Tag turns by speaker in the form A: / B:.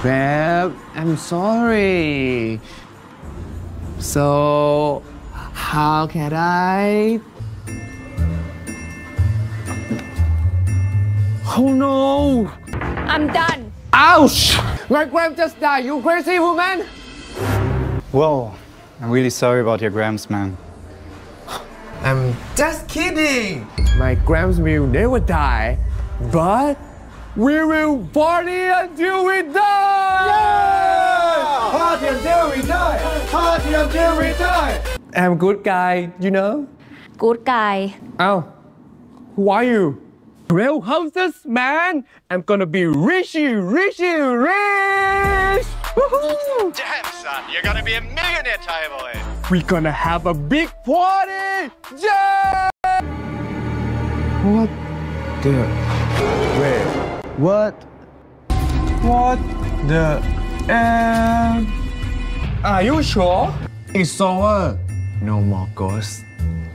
A: Babe, I'm sorry. So, how can I? Oh no!
B: I'm done.
A: Ouch! My gram just died, you crazy woman!
C: Whoa, I'm really sorry about your grams, man.
A: I'm just kidding! My grams will never die, but we will party until we die!
D: Yeah! Party until we die! Party until we die!
A: I'm a good guy, you know?
B: Good guy.
A: Oh, who are you? Real houses, man! I'm gonna be rich! Woohoo!
D: Damn, son, you're gonna be a millionaire, Thai boy!
A: We're gonna have a big party! Yeah! What the... Wait, what the... Are you sure? It's over. No more ghosts.